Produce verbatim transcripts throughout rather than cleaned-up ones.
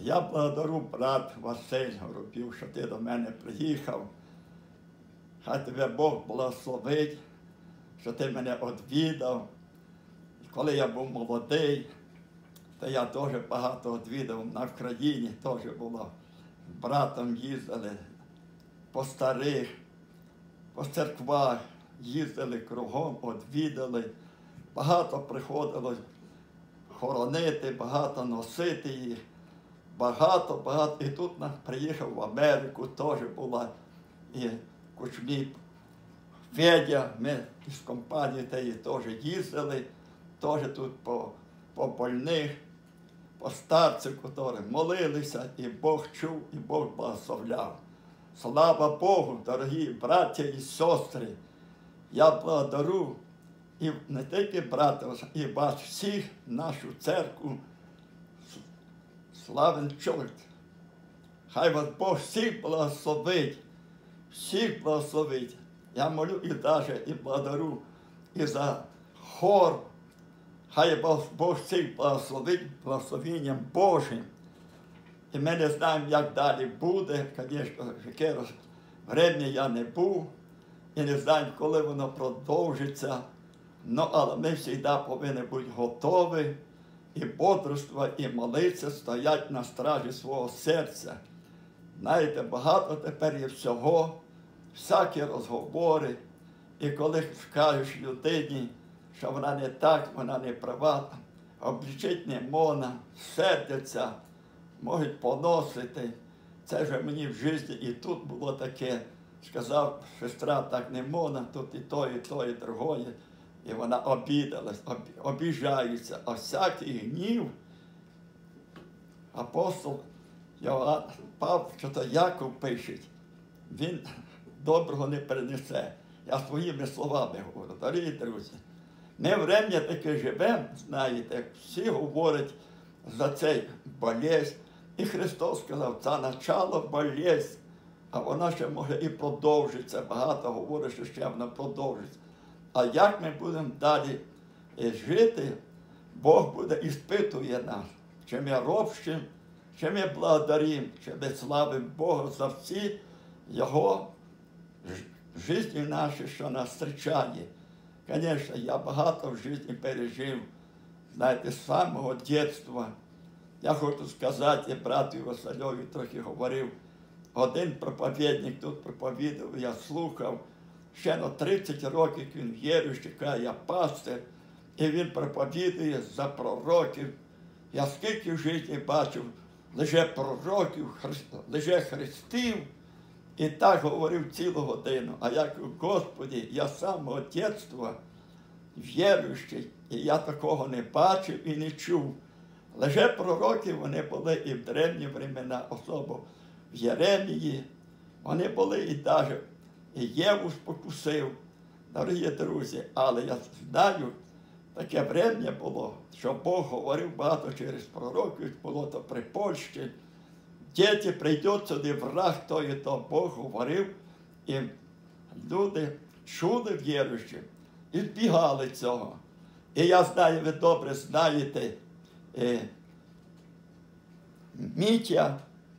Я благодарю, брат Василь Горобів, що ти до мене приїхав. Хай тебе Бог благословить, що ти мене відвідав. Коли я був молодий, то я теж багато відвідав на Вкраїні, теж було. З братом їздили по старих, по церквах, їздили кругом, відвідали. Багато приходилось хоронити, багато носити їх. Багато, багато. І тут приїхав в Америку, теж була і Кучмі Федя, ми з компанією теї теж їздили, теж тут по, по больних, по старцях, які молилися, і Бог чув, і Бог благословляв. Слава Богу, дорогі браття і сестри, я благодарю і не тільки братів, і вас всіх, нашу церкву, Славен Чорт. Хай вас Бог всіх благословить, всіх благословить. Я молю і навіть і благодарю і за хор. Хай вас Бог всіх благословить благословенням Божим. І ми не знаємо, як далі буде. Звісно, яке время я не був. І не знаємо, коли воно продовжиться. Но, але ми завжди повинні бути готові і бодрствувати, і молитися, стоять на стражі свого серця. Знаєте, багато тепер є всього, всякі розговори. І коли скажеш людині, що вона не так, вона не права, облічити не можна, сердяться, можуть поносити. Це ж мені в житті і тут було таке. Сказав, сестра, так не можна, тут і то, і то, і другое. І вона обідалась, обіжається, а всякий гнів. Апостол Йоанн, Павло, що то Яков пише, він доброго не перенесе. Я своїми словами говорю, дорогі друзі. Ми время таке живемо, знаєте, всі говорять за цей болезнь. І Христос сказав, це начало болезнь, а вона ще може і продовжиться. Багато говорить, що ще вона продовжиться. А як ми будемо далі жити, Бог буде іспитує нас. Чи ми робимо, чи ми благодаримо, чи ми славимо Бога за всі Його житті наші, що нас зустрічає. Звісно, я багато в житті пережив, знаєте, з самого дитинства. Я хочу сказати, брату Васильові трохи говорив, один проповідник тут проповідав, я слухав, ще на тридцять років він віруючий, каже, я пастир, і він проповідує за пророків. Я скільки в житті бачив, лише пророків, лише хрестів, і так говорив цілу годину. А я кажу, Господи, я з самого дитинства віруючий, і я такого не бачив і не чув. Лише пророки вони були і в древні времена, особливо в Єремії, вони були і навіть і Єву спокусив, дорогі друзі, але я знаю, таке время було, що Бог говорив багато через пророків, було то при Польщі. Діти прийдуть сюди, враг то і то Бог говорив, і люди чули віруючі і збігали цього. І я знаю, ви добре знаєте, е, Мітя,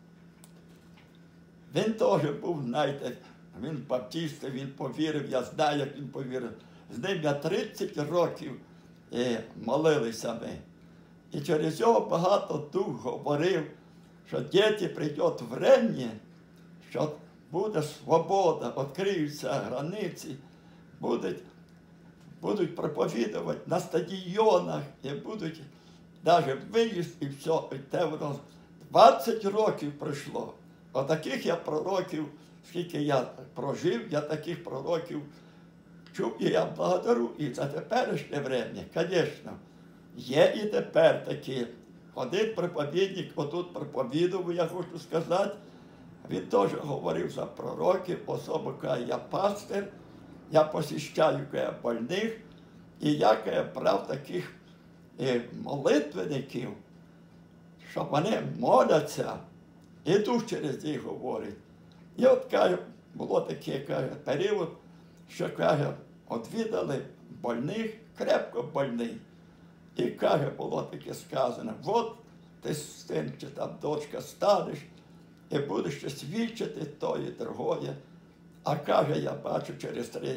він теж був, знаєте, він баптист, він повірив, я знаю, як він повірив. З ним я тридцять років е, молилися ми. І через його багато дух говорив, що діти прийдуть врем'я, що буде свобода, відкриються границі, будуть, будуть проповідувати на стадіонах, і будуть навіть виїзд і все. І те воно двадцять років пройшло. Отаких я пророків, скільки я прожив, я таких пророків чув, і я благодарю і за теперішнє время, звісно, є і тепер такі. Один проповідник отут проповідував, я хочу сказати, він теж говорив за пророків, особливо, каже, я пастир, я посіщаю, каже, больних, і я, каже, брав таких е, молитвенників, що вони моляться, і дух через них говорить. І от, каже, було таке, каже, період, що, каже, відвідали больних, крепко больних. І, каже, було таке сказано, от ти син чи там дочка станеш і будеш ще свідчити то і другое. А каже, я бачу через три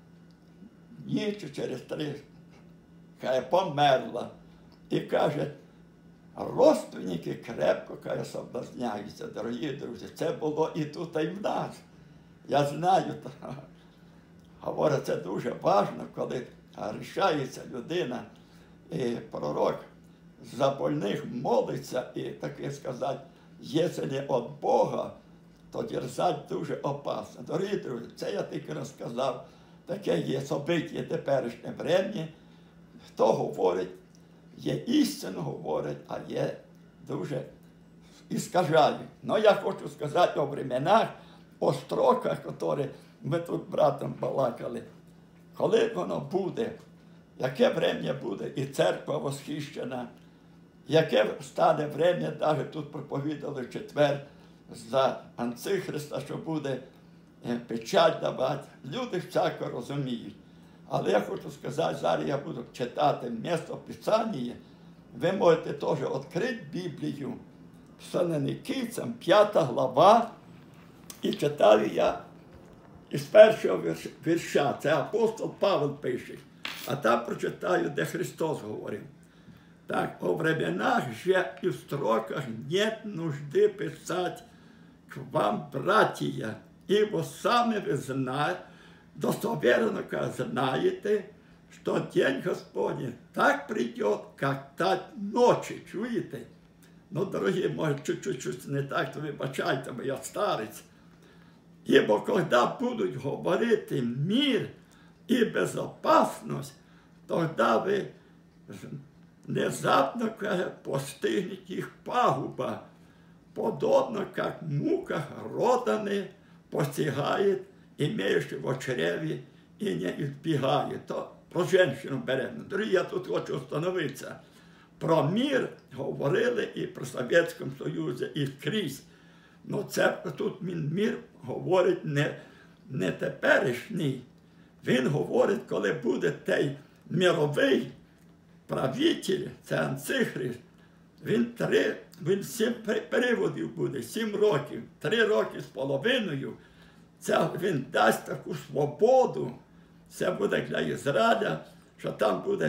дні чи через три, каже, померла. І каже, родственники крепко, каже, соблазняються, дорогі друзі. Це було і тут, і в нас. Я знаю, говорю, це дуже важливо, коли рішається людина, і пророк за больних молиться, і таке сказати, якщо не від Бога, то дерзати дуже опасно. Дорогі друзі, це я тільки розказав, таке є собиття теперішнє врем'я. Хто говорить, є істину говорить, а є дуже іскажають. Но я хочу сказати о временах, о строках, які ми тут братом балакали. Коли воно буде, яке врем'я буде, і церква восхищена, яке стане врем'я, навіть тут проповідали в четвер, за Антихриста, що буде печать давати. Люди всяко розуміють. Але я хочу сказати, зараз я буду читати місце Писання. Ви можете теж відкрити Біблію, Солоникійцям, п'ята глава, і читаю я із першого вірша. Це апостол Павел пише. А там прочитаю, де Христос говорив. Так, о временах же и в строках нет нужды писать к вам, братья, ибо сами вы знаете, достоверно знаете, что день Господень так придет, как та ночи. Чуєте? Ну, дорогі, може, чуть-чуть не так, то вибачайте, бо я старець. Ибо когда будуть говорити мир и безопасность, тогда ви внезапно, каже, постигнет їх пагуба, подобно, как мука родами постигает, имеющий в чреві і не избігає. То про жінку беремо. Дорогі, я тут хочу встановитися. Про мир говорили і при Совєтському Союзі, і скрізь. Ну це тут мир говорить не, не теперішній. Він говорить, коли буде той мировий правитель, це Антихрист. Він три, він сім періодів буде, сім років, три роки з половиною. Це він дасть таку свободу. Це буде для Ізраїля, що там буде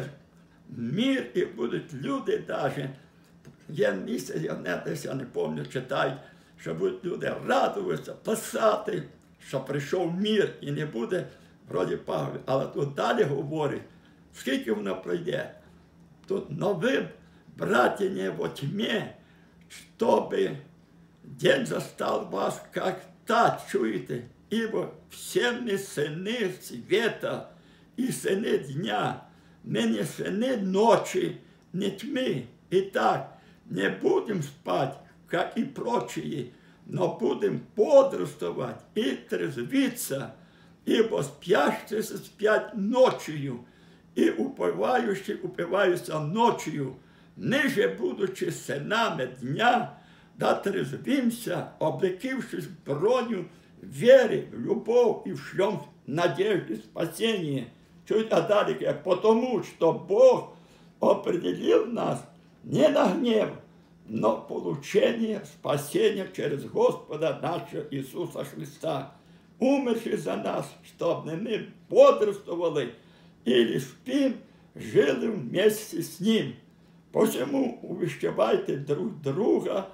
мир і будуть люди навіть. Є місце, я не, десь, я не пам'ятаю, читають, що будуть люди радуватися, писати, що прийшов мир і не буде вроді пагоби. Але тут далі говорить, скільки воно пройде. Тут новим братья во тьме, чтобы день застал вас, как та, чуете, ибо все мы сыны света и сыны дня, мы не сыны ночи, не тьмы. Итак, не будем спать, как и прочие, но будем бодрствовать и трезвиться, ибо спящие спят ночью, и упивающие упиваются ночью, ниже будучи сынами дня, да трезвимся, облекившись в броню веры, в любовь и в шлем надежды спасения. Чуть отдалека, потому что Бог определил нас не на гнев, но получение спасения через Господа нашего Иисуса Христа, умерший за нас, чтобы мы бодрствовали или спим, жили вместе с Ним. Посему увещевайте друг друга,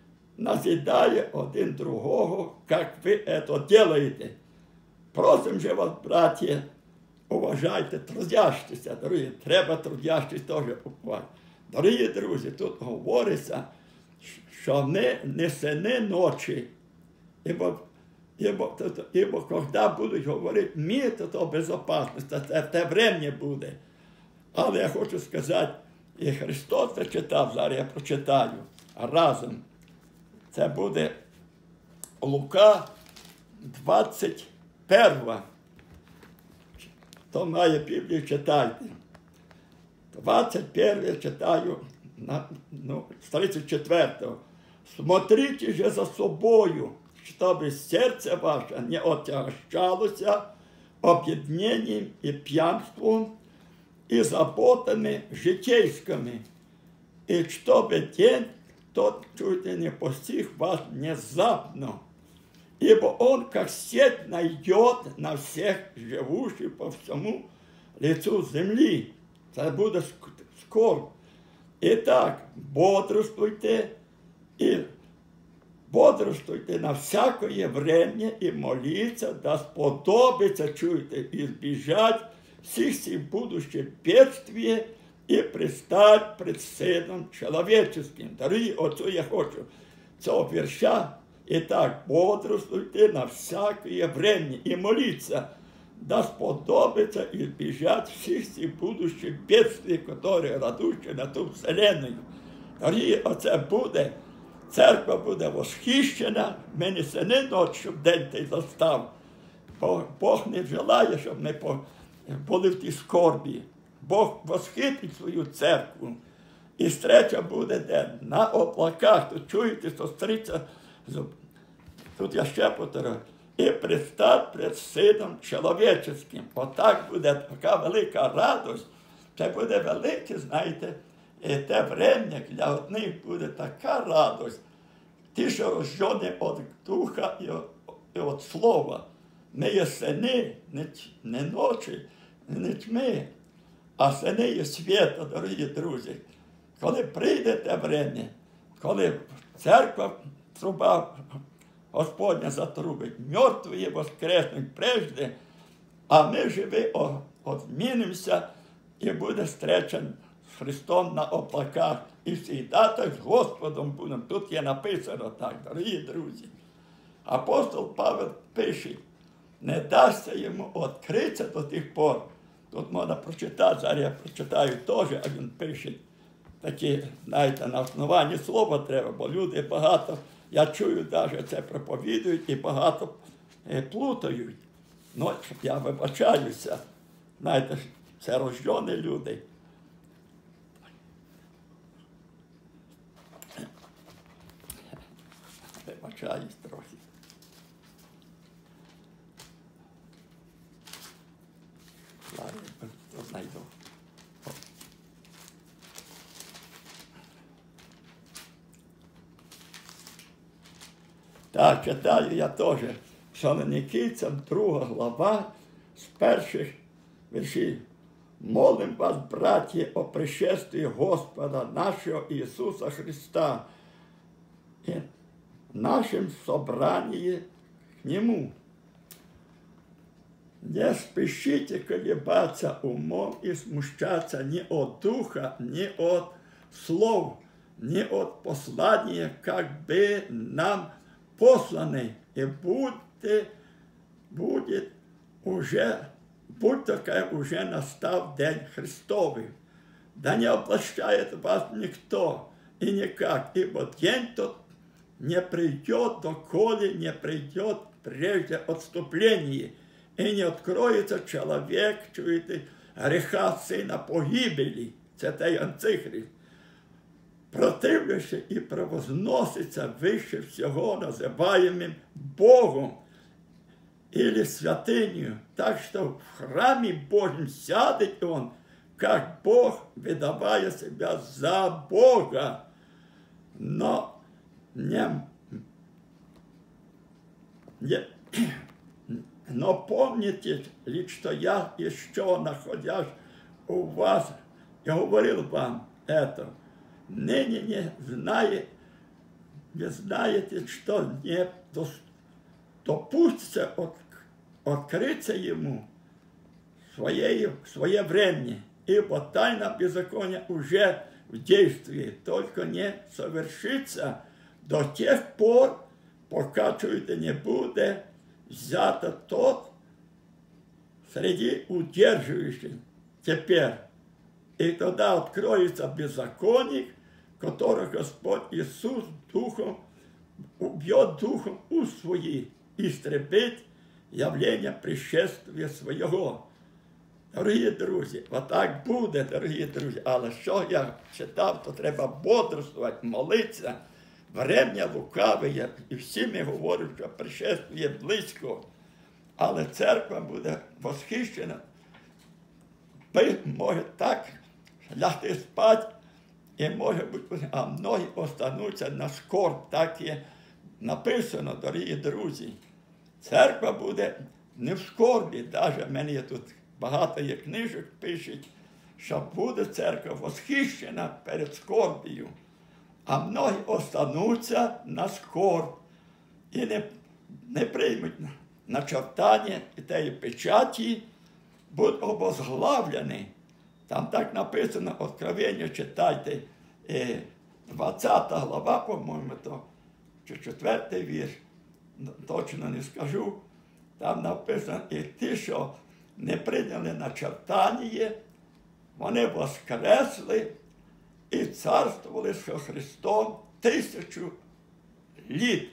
назидая один другого, как вы это делаете. Просим же вас, братья, уважайте, трудящіся, дорогі, треба трудящість теж купувати. Дорогі друзі, тут говориться, що не, не сини ночі, ібо, ібо, ібо коли будуть говорити мир, то то безпечність, це в те врем'я буде. Але я хочу сказати, і Христос це читав, зараз я прочитаю разом. Це буде Лука двадцять перша. Хто має Біблію, читайте. двадцять перше читаю, ну, з тридцять четвертого. Смотрите же за собою, чтобы сердце ваше не отягощалося объединением и пьянством, и заботами житейскими, и чтобы день тот, чуете, не постиг вас внезапно, ибо он, как сеть, найдет на всех живущих по всему лицу земли. Це буде скоро. Итак, бодрствуйте и бодрствуйте на всякое время и молиться, да сподобится, чуете, избежать всех сих будущих бедствий и предстать пред Сыном Человеческим. Дорогі отцу, я хочу цього вірша. Итак, бодрствуйте на всякое время и молиться, да сподобится избежать всех сих будущих бедствий, которые грядущие на ту вселенную. Дорогі, оце буде. Церква буде восхищена, мені це не ночь, щоб день той застав. Бо Бог не желає, щоб ми були в тій скорбі. Бог восхитить свою церкву. І встреча буде де? На облаках. Тут чуєте, що стриця, тут я ще повторю, і предстать пред Сином Человеческим. Отак буде така велика радость. Це буде велике, знаєте, і те время для одних буде така радость. Ті, що рождені від Духа і від Слова. Не є сини, не ночі, не тьми, а сини є світа, дорогі друзі. Коли прийде те время, коли церква труба Господня затрубить, мертві воскреснуть прежде, а ми живі одмінимося і буде встреча з Христом на облаках. І всі так з Господом будемо. Тут є написано так, дорогі друзі. Апостол Павел пише, не дасться йому відкритися до тих пор. Тут можна прочитати, зараз я прочитаю теж, а він пише. Такі, знаєте, на основанні слова треба, бо люди багато, я чую, навіть це проповідують і багато е, плутають. Ну, я вибачаюся, знаєте, це рождені люди. Вибачаюсь трохи. Зараз я знайду. Так, читаю я теж. Солоникійцям, друга глава, з перших віршів. Молим вас, браті, о пришествии Господа нашого Ісуса Христа і нашем собрании к Нему. Не спешите колебаться умом и смущаться ни от духа, ни от слов, ни от послания, как бы нам посланы, и будьте, будет уже, будь такая уже настав день Христовый. Да не облащает вас никто и никак, ибо день тот не придет, доколе не придет прежде отступление, и не откроется человек, чуєте, греха сина погибели, це той антихрист, противляще і превозноситься вище всього, називаємим Богом или святынью, так что в храме Божьем сядет он, как Бог, выдавая себя за Бога, но не, не, но помните ли, что я еще, находясь у вас, я говорил вам это, ныне не, знае, не знаете, что не допустится от, открыться ему своей, свое время, ибо тайна беззакония уже в действии, только не совершится до тех пор, пока, чуєте, не буде взято тот среди удерживающих теперь. И тогда откроется беззаконник, которого Господь Иисус духом убьет духом у своих, истребить явление пришествия своего. Дорогі друзі, отак буде, дорогі друзі. Але що я читав, то треба бодрствувати, молитися. Врем'я лукаве є, і всі ми говорять, що пришествие близько. Але церква буде восхищена. Ви може так лягти спати І може бути, а многі остануться на скорб, так є написано, дорогі друзі. Церква буде не в скорбі, навіть мені тут багато є книжок пишуть, що буде церква восхищена перед скорбію, а многі остануться на скорб і не, не приймуть начертання і тієї печаті, будуть обозглавлені. Там так написано, Откровення читайте, двадцята глава, по-моєму, то, чи четвертий вірш, точно не скажу. Там написано, і ті, що не прийняли начертання, вони воскресли і царствували з Христом тисячу літ.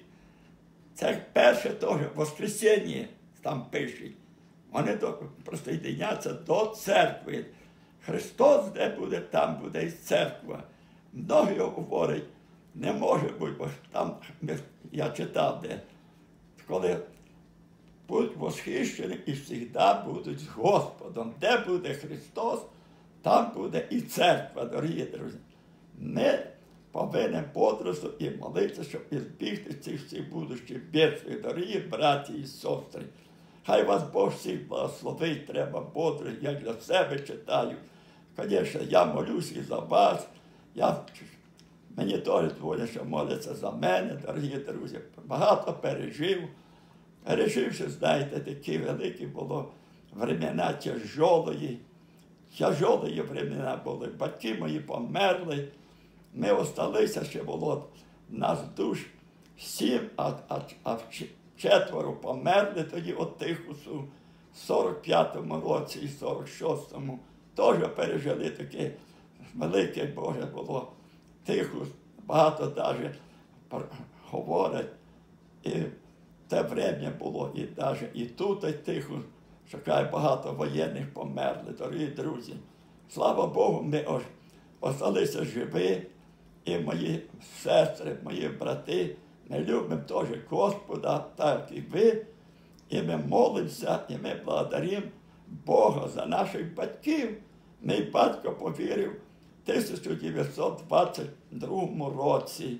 Це перше теж воскресіння, там пишуть. Вони присоединяться до церкви. Христос де буде, там буде і церква. Многі говорять, не може бути, бо там, я читав, де, коли будуть восхищені і завжди будуть з Господом. Де буде Христос, там буде і церква, дорогі друзі. Ми повинні подросту і молитися, щоб ізбігти цих всіх будущих бідствий, дорогі браті і сестри. Хай вас Бог всіх благословить, треба бодро, я для себе читаю. Звісно, я молюсь і за вас. Я, мені теж двоє, що моляться за мене, дорогі друзі. Багато пережив. Переживши, знаєте, такі великі було времена тяжолої. Тяжолої времена були. Батьки мої померли. Ми осталися, ще було нас душ сім, а, а, а четверо померли тоді от Тихусу в сорок п'ятому році і сорок шостому. Теж пережили таке велике, Боже, було Тихус. Багато навіть говорять. І те время було і навіть і тут, і Тихус, що хай багато воєнних померли, дорогі друзі. Слава Богу, ми осталися живі, і мої сестри, мої брати, ми любимо теж Господа, так і ви, і ми молимося, і ми благодаримо Бога за наших батьків. Мій батько повірив в тисяча дев'ятсот двадцять другому році.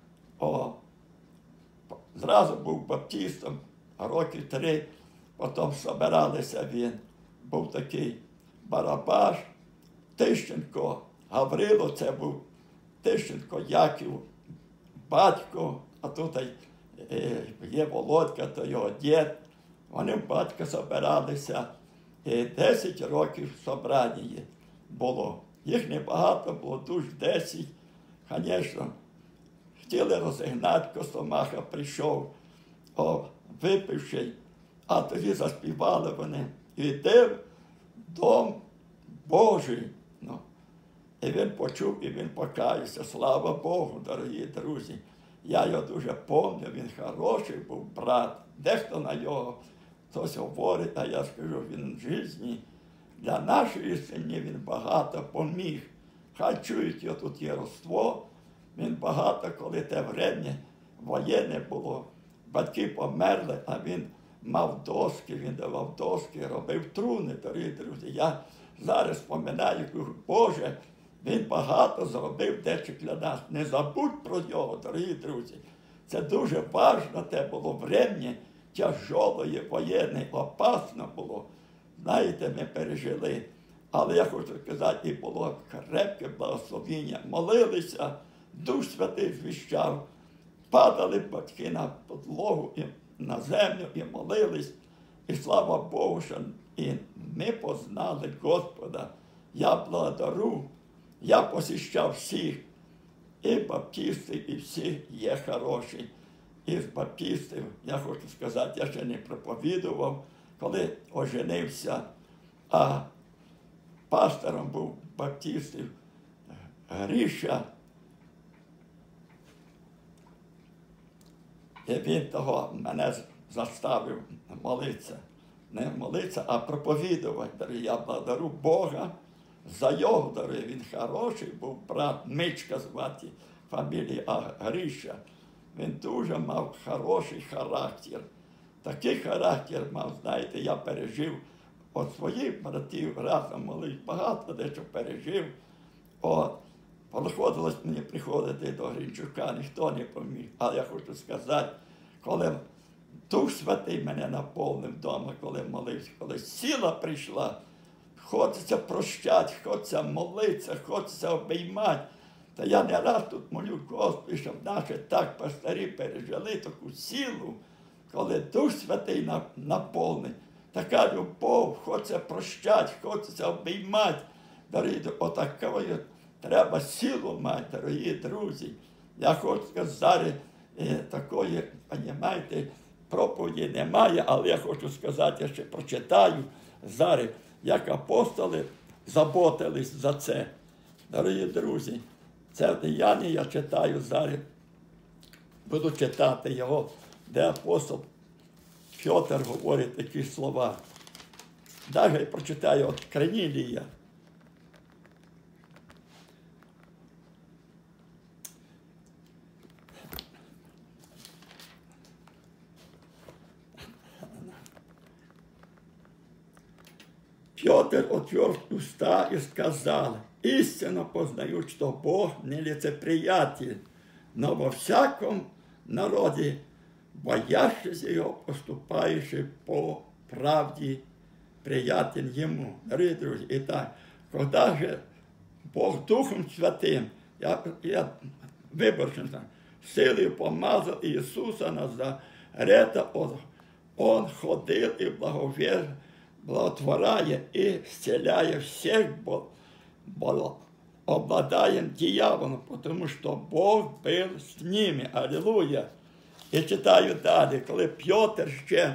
О, зразу був баптистом, роки три, потім збиралися він. Був такий Барабаш, Тищенко, Гаврило, це був Тищенко, Яків, батько, а тут є Володька, то його дід. Вони в батька збиралися, і десять років собрання було. Їх небагато було, душ десять. Звісно, хотіли розігнати, Костомаха прийшов, о, випивши, а тоді заспівали вони. Іде в дом Божий. Ну, і він почув, і він покаявся. Слава Богу, дорогі друзі. Я його дуже пам'ятаю, він хороший був брат. Дехто на нього хтось говорить, а я скажу, він в житті. Для нашої сім'ї він багато поміг. Хай чують його тут єроство. Він багато, коли те врем'я воєнне було, батьки померли, а він мав доски, він давав доски, робив труни, дорогі друзі. Я зараз пам'ятаю, Боже, він багато зробив дещо для нас. Не забудь про нього, дорогі друзі. Це дуже важливо, те було врем'я тяжолої, воєнне, опасно було. Знаєте, ми пережили. Але я хочу сказати, і було крепке благословіння. Молилися, Дух Святий звіщав. Падали батьки на підлогу і на землю і молились. І слава Богу, що і ми познали Господа. Я благодарю, я посіщав всіх. І баптисти, і всі є хороші. І з баптистів, я хочу сказати, я ще не проповідував, коли оженився, а пастором був баптистів Гріша. І він того мене заставив молитися. Не молитися, а проповідувати. Я благодарю Бога за його дари. Він хороший був брат, Мичка звати, фамілія Гріша. Він дуже мав хороший характер. Такий характер мав, знаєте, я пережив від своїх братів, разом молив, багато дещо пережив. От. Приходилось мені приходити до Гринчука, ніхто не поміг. Але я хочу сказати, коли Дух Святий мене наповнив вдома, коли молився, коли сила прийшла, хочеться прощати, хочеться молитися, хочеться обіймати. Та я не раз тут молю Господи, щоб наші так пастирі пережили таку силу, коли Дух Святий наповнить. Така любов, хочеться прощати, хочеться обіймати. Дорогі, отакою треба силу мати, дорогі друзі. Я хочу сказати, зараз е, такої, розумієте, проповіді немає, але я хочу сказати, я ще прочитаю зараз, як апостоли заботились за це. Дорогі друзі, це в Деянні я читаю зараз, буду читати його, де апостол Петр говорить такі слова. Далі я прочитаю от Корнілія. Петр отвер уста и сказал: «Истинно познаю, что Бог не лицеприятель, но во всяком народе, боящийся Его, поступающий по правде, приятен Ему». Дорогие друзья, итак, когда же Бог Духом Святым, я, я выборочно, силой помазал Иисуса Назарета, Он, он ходил и благовествовал, благотворяя и исцеляя всех, обладаем дьяволом, потому что Бог был с ними. Аллилуйя. И читаю далее, коли Петр еще,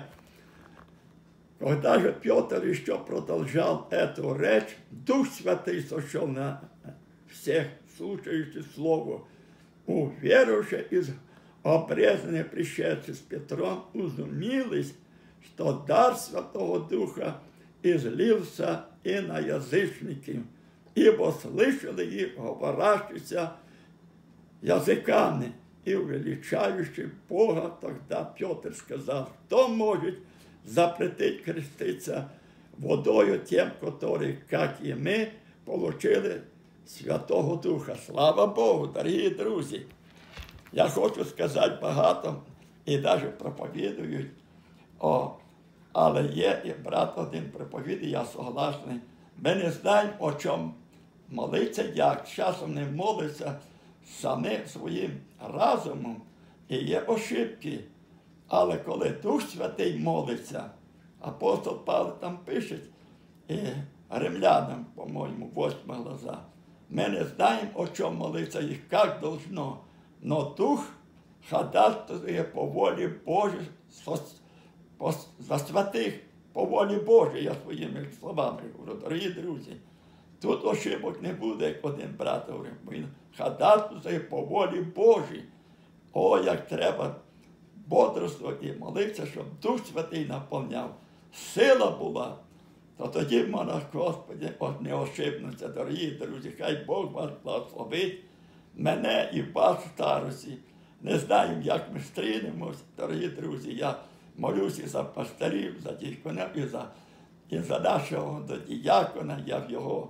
когда же Петр еще продолжал эту речь, Дух Святый сошел на всех слушающих Слово. Уверовавшие из обрезанных пришедших с Петром изумились, что дар Святого Духа излился и на язычники, ибо слышали их говорящиеся языками и увеличающий Бога. Тогда Петр сказал: кто может запретить креститься водою тем, которые, как и мы, получили Святого Духа? Слава Богу, дорогі друзі! Я хочу сказати багато, і навіть проповідують, о, але є і брат один проповідує, я согласний. Ми не знаємо, о чому молиться, як часом не молиться самі своїм разумом, і є ошибки. Але коли Дух Святий молиться, апостол Павло там пише, і римлянам, по-моєму, восьма глава, ми не знаємо, о чому молиться і як должно, но Дух ходатайствує по волі Божій, за святих, по волі Божій, я своїми словами говорю, дорогі друзі. Тут ошибок не буде, як один брат говорив, він ходатайствує по волі Божій. О, як треба бодрствувати і молитися, щоб Дух Святий наповняв, сила була, то тоді можна, Господи, не ошибнуться, дорогі друзі, хай Бог вас благословить, мене і вас в старості. Не знаємо, як ми стрінемось, дорогі друзі, я молюся за пастирів, за діякона і за, і за нашого діякона, я в його.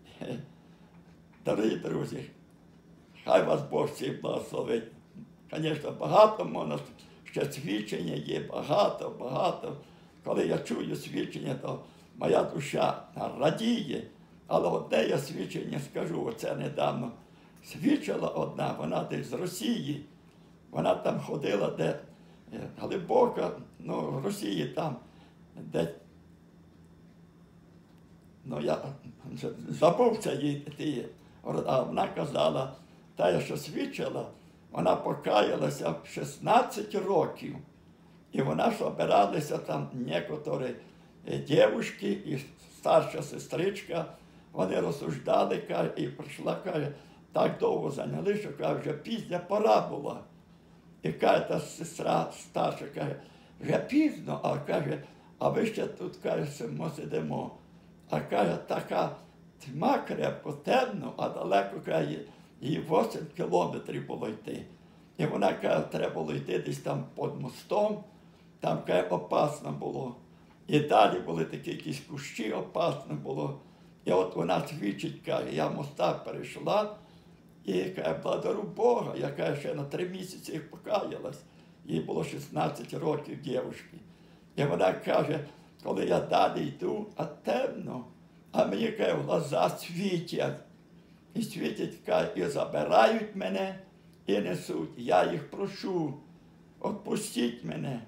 Дорогі друзі, хай вас Бог всіх благословить. Звісно, багато можна, ще свідчення є, багато, багато. Коли я чую свідчення, то моя душа радіє. Але одне я свідчення скажу, оце недавно свідчила одна, вона десь з Росії. Вона там ходила, де глибоко, ну, в Росії там, де, ну, я забувся їй, а вона казала, та, що свідчила, вона покаялася в шістнадцять років, і вона збиралася там некоторі дівчатки і старша сестричка, вони розсуждали, каже, і прийшла, каже, так довго зайняли, що, каже, вже пізня пора була. І каже, та сестра старша, каже, вже пізно, а каже, а ви ще тут, каже, ми сидимо. А каже, така тьма крепко, темно, а далеко, каже, їй вісім кілометрів було йти. І вона, каже, треба було йти десь там під мостом, там, каже, опасно було. І далі були такі якісь кущі, опасно було. І от вона свідчить, каже, я моста перейшла, І каже, благодарю Бога, яка ще на три місяці покаялась. Їй було шістнадцять років дівчинки. І вона каже, коли я далі йду, а темно, а мені, каже, глаза світять. І світять, каже, і забирають мене, і несуть. Я їх прошу, відпустіть мене.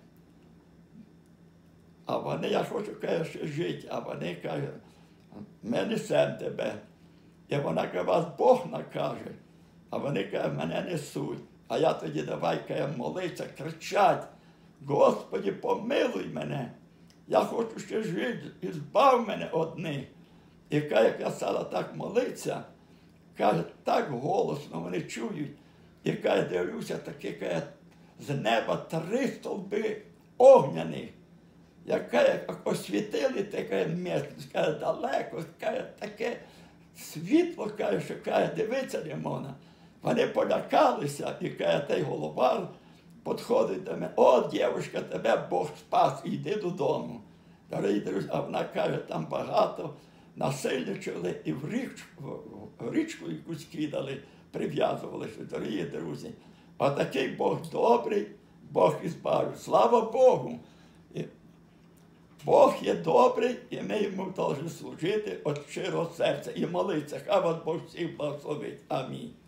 А вони, я хочу, каже, ще жити, а вони, каже, ми несемо тебе. І вона каже, вас Бог накаже. А вони, каже, мене несуть. А я тоді давай, каже, молитися, кричать, Господи, помилуй мене. Я хочу ще жити, і збав мене одних. І каже, як я стала так молитися, каже, так голосно вони чують. І каже, дивлюся, такі, каже, з неба три стовби огняних. Яка як освітили таке місце, каже, далеко, каже, таке світло, каже, що, каже, дивитися не можна. Вони полякалися, і, каже, той голова підходить до мене, о, дівчинка, тебе Бог спас, йди додому. Дорогі друзі, а вона каже, там багато насильничали і в річку, в річку якусь кидали, прив'язувалися, дорогі друзі. А такий Бог добрий, Бог ізбавив. Слава Богу! Бог є добрий, і ми йому повинні служити від щирого серця і молитися. Хай вас Бог всіх благословить. Амінь.